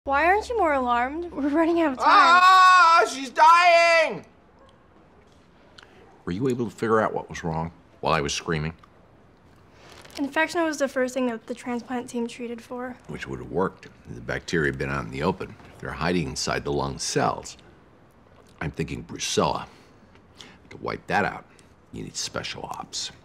Why aren't you more alarmed? We're running out of time. Ah, she's dying! Were you able to figure out what was wrong while I was screaming? Infection was the first thing that the transplant team treated for. Which would have worked. The bacteria had been out in the open. They're hiding inside the lung cells. I'm thinking brucella. To wipe that out, you need special ops.